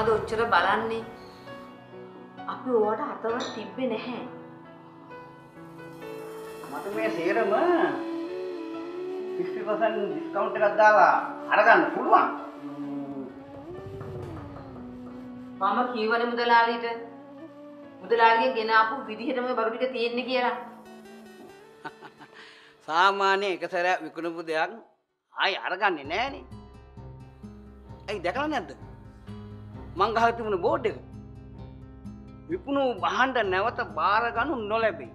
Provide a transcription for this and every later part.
මොනවද ඔච්චර බලන්නේ? අපි ඕවට අතවත් තිබ්බේ නැහැ. මට මේ සේරම 50% ඩිස්කවුන්ට් එකක් දාලා අරගන්න පුළුවන්. මම කීවනේ මුදලාලිට. මුදලාලිගේ ගෙන ආපු විදිහටම බරු ටික තියෙන්නේ කියලා. සාමාන්‍ය එක සැරයක් විකුණපු දෙයක් ආයි අරගන්නේ නැහනේ. ඇයි දැකලා නැද්ද? මං ගහලා තිබුණ බෝඩ් එක. විකුණු භාණ්ඩ නැවත බාර ගනු නොලැබේ.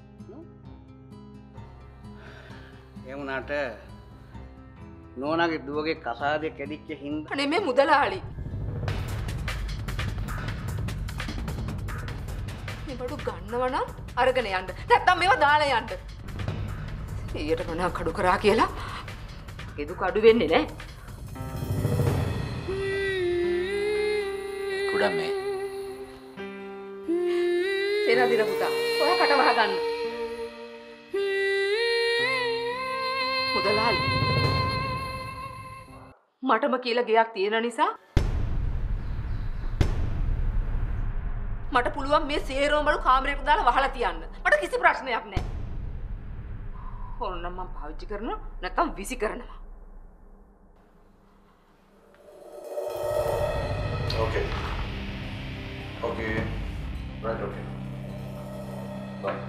ඒ වුණාට නෝනාගේ දුවගේ කසාදේ කැඩිච්ච හින්දා අනේ මේ මුදලාලි. මේ බඩු ගන්නව නම් අරගෙන යන්න. නැත්තම් මේවා දාලා යන්න. ඊයට මොනවා කඩු කරා කියලා ගෙදු කඩු වෙන්නේ නැහැ. කුඩම්මේ. සේනාදින පුතා, ඔයා කට වහ ගන්න. මුදලාලි. මටම කියලා ගයක් තියෙන නිසා මට පුළුවන් මේ සේරම බඩු කාමරේට දාලා වහලා තියන්න. මට කිසි ප්‍රශ්නයක් නැහැ. ඕනනම් මම පාවිච්චි කරනවා නැත්නම් විසි කරනවා. Okay. Okay. Right, okay. Bye.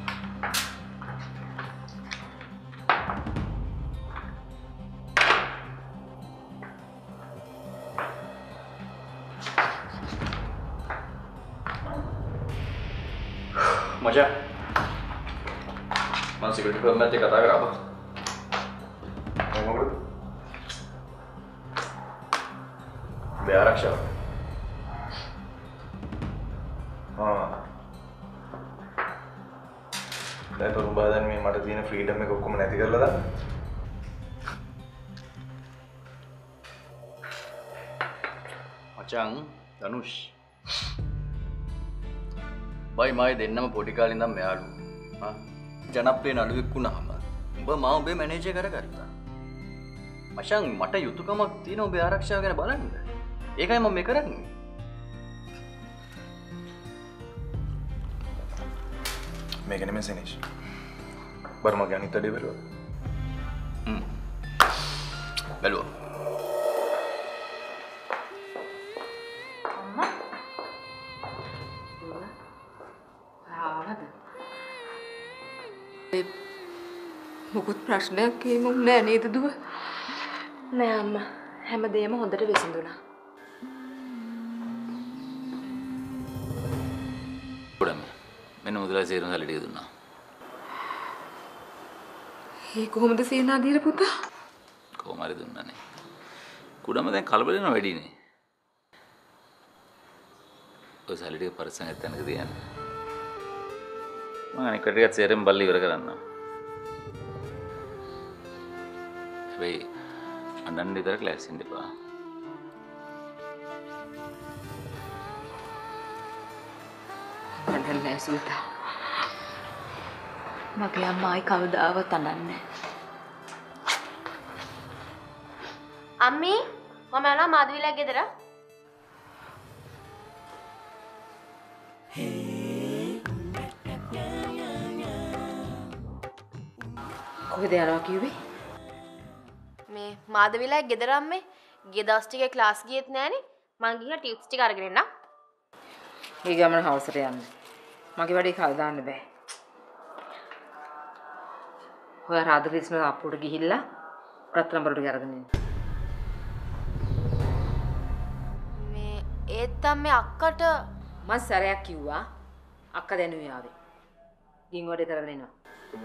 Maja. Man security firm में कता करा बा. Ngomong be ආරක්ෂාව. දැන් උඹ දැන් මේ මට තියෙන ෆ්‍රීඩම් එක ඔක්කොම නැති කරලා දාන්න. මචං ධනුෂ්. බයි මායි දෙන්නම පොඩි කාලේ ඉඳන් මෙයාලු. ජනප්‍රිය නළුවෙක් වුණාම උඹ මාව ඔබේ මැනේජර් කරගත්තා. මචං මට යුතුයකමක් තියෙනවා ඔබේ ආරක්ෂාව ගැන බලන්න. ඒකයි මම මේ කරන්නේ. මේක නෙමෙයි සෙනිෂ්. බර්මා ගැන හිතේ බැලුවා. බැලුවා. අම්මා. ආවද? මොකුත් ප්‍රශ්නයක් නෑ නේද දුව? නෑ අම්මා. හැමදේම හොඳට විසඳුණා. මෙන්න මුදලා සේරම සල්ලි ටික දුන්නා. ඒ කොහොමද සේනාධීර පුතා? කොහොම හරි දුන්නානේ. කුඩම දැන් කලබල වෙනවා වැඩිනේ. ඔය සල්ලි ටික පරිස්සම් නැත්නම් තියන්න. මම අනික ටිකත් සේරම බල්ලි ඉවර කරන්න. හැබැයි අඬන්න විතර ක්ලාස් ඉන්න එපා. අඬන්නේ සුල්තා. මගේ අම්මා ආයි කවදාවත් අඬන්නේ නැහැ. අම්මී මම යනවා මාධවිලා ගෙදර. කොහෙද යනවා කිව්වේ? මේ මාධවිලා ගෙදර අම්මේ ගිය දවස් ටිකේ ක්ලාස් ගියෙත් නෑනේ. මං ගිහලා ටියුට්ස් ටික අරගෙන එන්නම්. මේ ගමන හවසට යන්න. මගේ වැඩේ කල් දාන්න බෑ. ඔයා රාධකෘෂ්ණ අප්පුවට ගිහිල්ලා රත්නම් බරුට අරගෙන එන්න. මේ ඒත් අම්මේ අක්කට මම සැරයක් කිව්වා අක්කා දැනුවේ ආවේ. ගින් වැඩේ කරගෙන එනවා.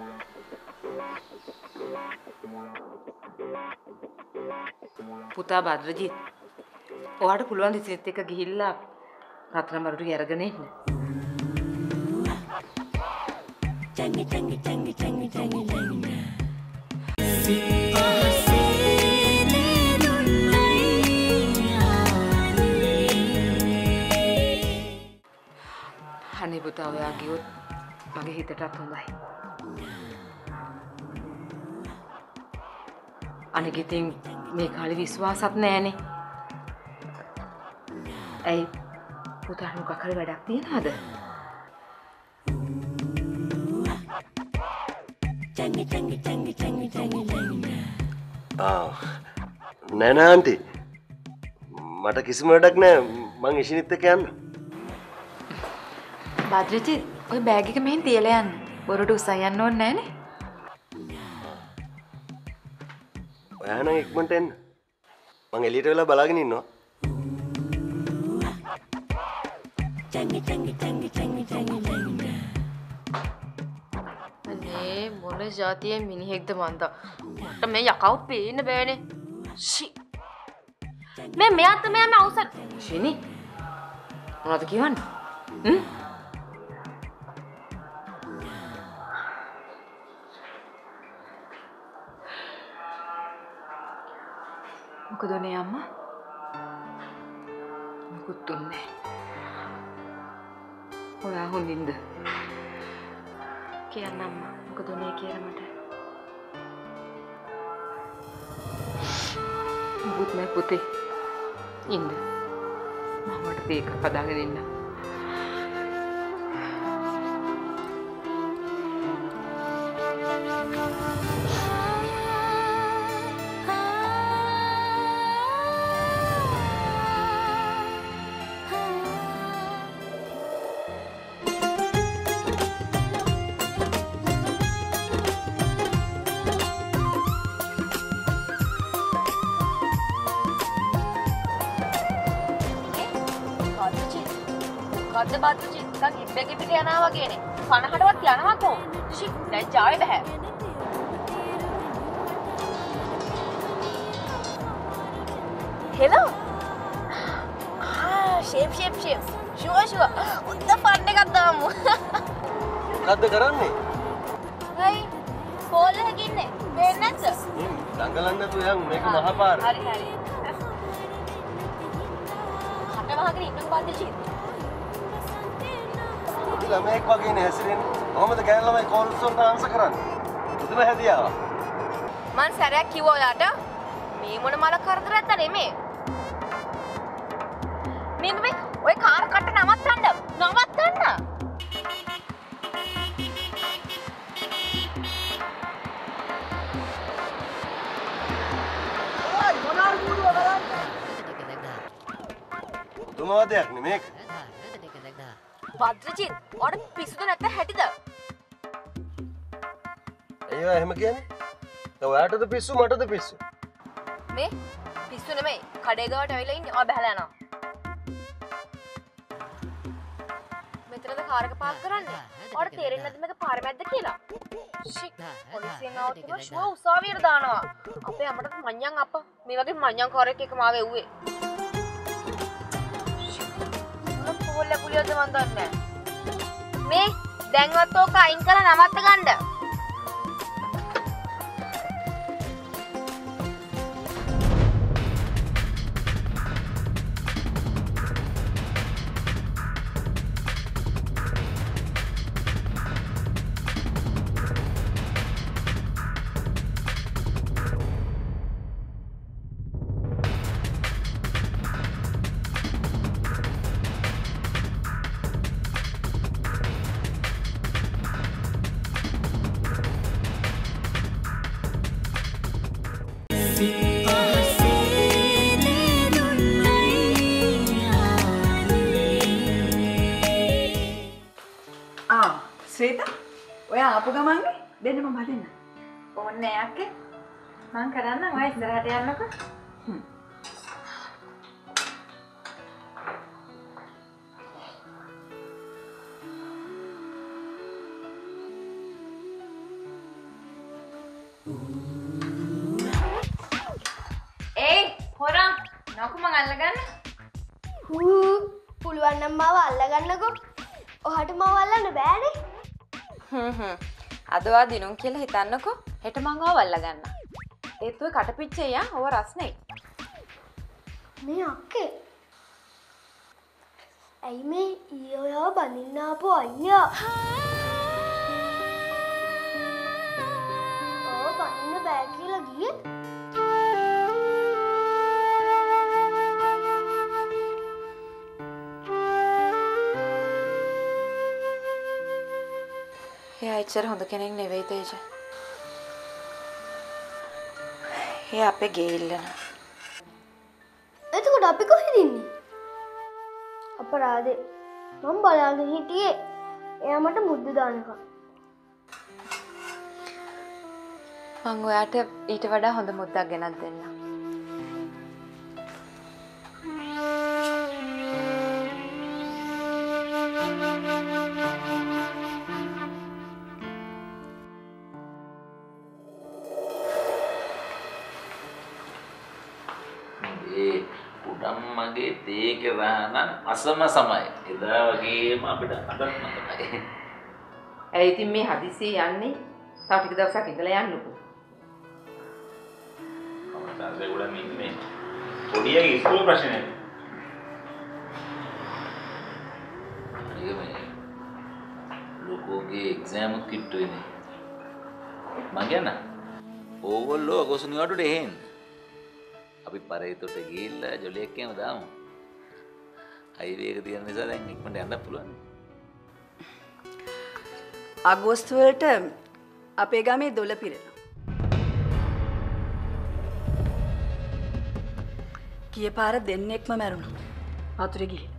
පුතා බද්රජිත් ඔයාට පුළුවන් දිසිත් එක්ක ගිහිල්ලා රත්නම් බරුට අරගෙන එන්න. අනේ පුතා ඔයා ගියොත් මගේ හිතටත් හොඳයි. අනික ඉතින් මේ කාලේ විශ්වාසත් නැහැනේ. ඇයි පුතාට මොකක් හරි වැඩක් තියනවද? නෑ නෑ ආන්ටි. මට කිසිම වැඩක් නෑ. මං ඉෂිනිත් එක්ක යන්න. භද්‍රජිත් ඔය බෑග් එක මෙහෙන් තියලා යන්න. බොරුට උසන් යන්න ඕනේ නෑනේ. ඔයා නම් ඉක්මනට එන්න. මං එළියට වෙලා බලාගෙන ඉන්නවා. අනේ මොන જાතියේ මිනිහෙක්ද මන්දා. මට මේ යකව පේන්න බෑනේ. ෂි. මේ මෙයාත් මෙයාම අවසන්. ශිනි මොනවද කියවන්නේ? මොකද උනේ අම්මා? මොකුත් දුන්නේ ඔයා හොඳින්ද? කියන්න අම්මා. මොකද උනේ කියලා මට. මොකුත් නෑ පුතේ. ඉන්න. මමට තේක හදාගෙන ඉන්න. ගද්ද බද්ද චිත්තක් ඉබ්බෙක් පිට යනවා වගේනේ. 50ටවත් යනවා කොහොමද? ෂි දැන් ජාවේ බෑ. හෙලෝ. ෂේප්. ෂුවර්. උද්ද ෆන් එකක් දාමු. මොකද්ද කරන්නේ? හයි. කෝල් එකක ඉන්නේ. පේන්නේ නැද්ද? දඟලන්න නැතුව යන් මේක මහපාර. හරි. කට වහගෙන ඉන්නකෝ බද්ද චිත්. ළමෙක් වගේ නේ හැසිරෙන්නේ. කොහොමද ගෑනු ළමයි කෝල්ස් වලට ආන්සර් කරන්නේ? පුදුම හැදියාවක්. මං සැරයක් කිව්වා ඔයාට මේ මොන මල කරදරයක්ද නෙමේ. මේ ඔය කාර් කට්ට නවත්තන්න. පුදුම වදයක් නේ මේක. භද්‍රජිත්, ඔයාට පිස්සුද නැත්නම් හැටිද? අයියෝ එහෙම කියන්නේ? දැන් ඔයාටද පිස්සු මටද පිස්සු? මේ පිස්සු නෙමෙයි. කඩේ ගාවට ඇවිල්ලා ඉන්නේ. ඔයා බහලා යනවා. මෙතනද කාර් එක පාක් කරන්නේ? ඔයාට තේරෙන්නේ නැද්ද මේක පාර මැද්ද කියලා? ෂි. පොලිසියෙන් ආවොත් ඉතින් ෂුව උසාවියට දානවා. අපේ අම්මට මඤ්ඤං අප්පා මේ වගේ මඤ්ඤං කාර් එකක මාව එව්වේ. පොල්ල පුලියද මන් දන්නේ. මේ දැන්වත් ඕක අයින් කරලා නවත්ත ගන්න. ශ්වේතා ඔය ආපු ගමන්ගේ දෙන්න මම හදන්න. ඕනේ නෑ අක්කේ. මං කරන්නම් ඔය ඉස්සරහට යන්නකෝ. ඒයි හොරා නෝක මං අල්ලගන්න. පුළුවන් නම් මාව අල්ලගන්නකෝ. ඔහට මාව අල්ලන්න බෑනේ. අදවා දිනුම් කියලා හිතන්නකෝ. හෙට මං ඔය වල්ලා ගන්න. ඒත් ඔය කටපිච්චේ යා ඔව රස්නේ. මේ අක්කේ. ඇයි මේ ඊ ඔයාව බඳින්න ආපු අයියා? ඔව් බඳින්න බෑ කියලා ගියේ. එයා එච්චර හොඳ කෙනෙක් නෙවෙයි තේජ. එයා අපේ ගේ ඉල්ලන. එතකොට අපි කොහෙද ඉන්නේ? අපරාධේ. මම බලාගෙන හිටියේ එයා මට මුද්ද දානකම්. මං ඔයාට ඊට වඩා හොඳ මුද්දක් ගෙනත් දෙන්නම්. උඩම් මගේ තේක රානම් අසම සමයි. එදා වගේම අපිට අදත් මතකයි. ඇයි ඉතින් මේ හදිසියෙ යන්නේ? තව ටික දවසක් ඉඳලා යන්නකෝ. සංසේ ගොඩක් ඉන්නේ. පොඩියගේ ඉස්කෝලේ ප්‍රශ්නේ. අනික ලොකෝගේ එක්සෑම් එක කිට්ටුවේනේ. මං කියන්න. ඕගොල්ලෝ අගොසු නිවාඩුවට එහෙන්. අපි පරේතොට ගිහිල්ලා ජොලියක් එහෙම දාමු. හයිවේ එක තියෙන නිසා දැන් ඉක්මනට යන්න පුළුවන්. අගෝස්තු වලට අපේ ගමේ දොළ පිරෙනවා. ගිය පාර දෙන්නෙක්ම මැරුණා. වතුරේ ගිහින්.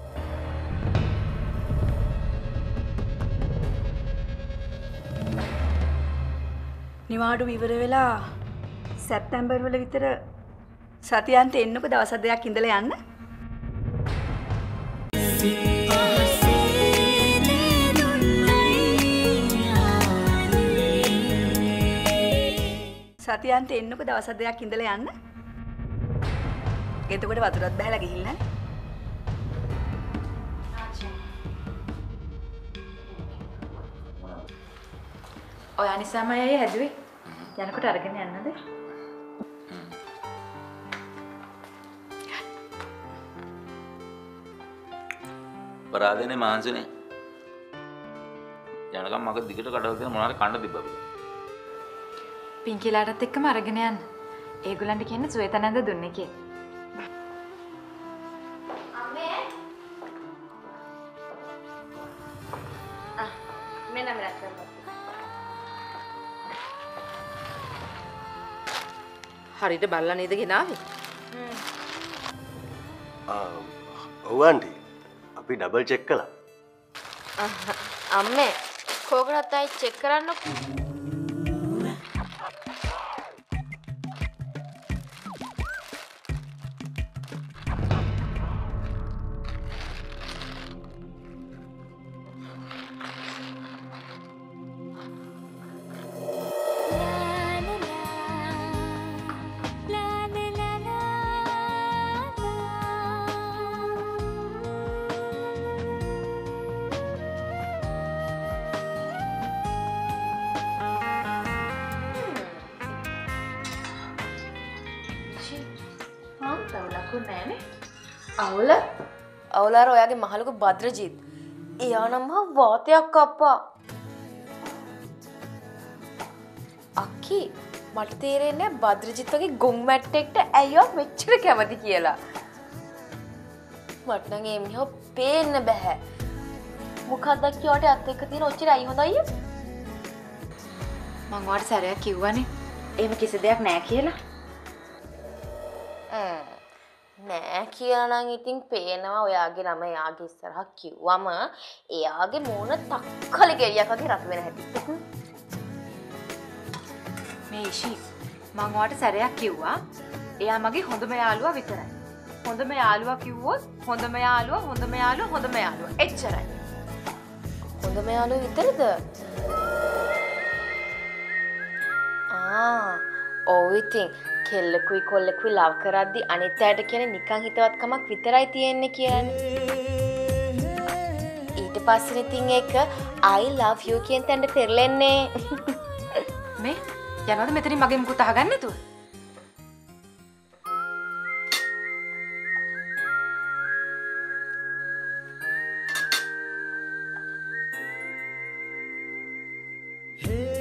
නිවාඩු ඉවර වෙලා සැප්තැම්බර් වල විතර සතියන්ට එන්නකො දවස් දෙකක් ඉඳලා යන්න. සතියන්ට එන්නකො දවස් දෙකක් ඉඳලා යන්න. එතකොට වතුරත් බහැලා ගිහිල්ලා. ඔයා නිසාමයි අය හැදුවේ. යනකොට අරගෙන යන්නද? පරාදෙනේ මාංශනේ. යනකම් මග දිගට කඩවල තියෙන මොනවාරි කන්න තිබ්බා. පින්කිලාටත් එක්කම අරගෙන යන්න. ඒගොල්ලන්ට කියන්න සුවේතනන්ද දුන්නේ කියලා. අම්මේ. මෙන්න මෙලක් කරපත්. හරියට බලලා නේද ගෙනාවේ? ඔව් ආන්ටි. අපි ඩබල් චෙක් කළා. අම්මේ කෝකටත් ආයි චෙක් කරන්නකෝ. අවුලාර ඔයාගේ මහලුක භද්‍රජීත්. එයා නම් මහා වාතයක් අප්පා. අක්කි මට තේරෙන්නේ භද්‍රජීත් වගේ ගොන් මැට්ටෙක්ට ඇයිවත් මෙච්චර කැමති කියලා. මට නම් ඒ මිනිහව පේන්න බෑ. මොකක්ද කියවට අත් එක්ක තියෙන ඔච්චර අයි හොඳයි. මං ඔයාලට සැරයක් කිව්වනේ. එහෙම කිසි දෙයක් නෑ කියලා. නෑ කියලා නම් ඉතින් පේනවා ඔයාගේ නම එයාගේ ඉස්සරහා කිව්වම එයාගේ මූණ තක්කලි ගෙඩියක් වගේ රත් වෙන හැටි. මේ ඉෂි මං ඔයාලට සැරයක් කිව්වා. එයා මගේ හොඳම යාළුවා විතරයි. හොඳම යාළුවා කිව්වොත් හොඳම යාළුවා එච්චරයි. හොඳම යාළුවා විතරද? ඔව් ඉතින් කෙල්ලකුයි කොල්ලකුයි ලව් කරද්දි අනිත් අයට කියන්නේ නිකන් හිතවත්කමක් විතරයි තියෙන්නේ කියන්නේ. ඊට පස්සේ ඉතින් ඒක I love you කියන තැනට පෙරලෙන්නේ. මේ යනවාද මෙතනින් මගේ මුකුත් අහගන්න නැතුව? Hey